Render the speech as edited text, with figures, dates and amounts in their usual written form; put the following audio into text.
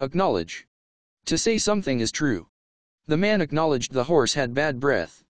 Acknowledge. To say something is true. The man acknowledged the horse had bad breath.